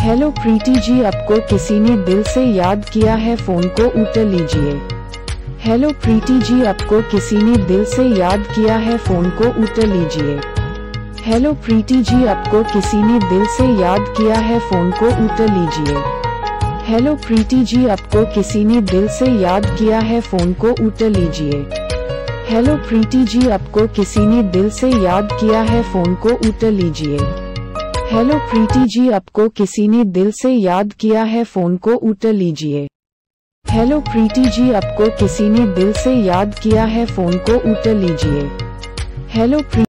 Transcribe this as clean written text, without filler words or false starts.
Hello Preeti ji, आपको किसी ने दिल से याद किया है, फोन को उठा लीजिए। हेलो प्रीति जी, आपको किसी ने दिल से याद किया है, फोन को उठा लीजिए। हेलो प्रीति जी, आपको किसी ने दिल से याद किया है, फोन को उठा लीजिए। हेलो प्रीति जी, आपको किसी ने दिल से याद किया है, फोन को उठा लीजिए। हेलो प्रीति जी, आपको किसी ने दिल से याद किया है, फोन को उठा लीजिए। हेलो प्रीति जी, आपको किसी ने दिल से याद किया है, फोन को उठा लीजिए। हेलो प्रीति जी, आपको किसी ने दिल से याद किया है, फोन को उठा लीजिए। हेलो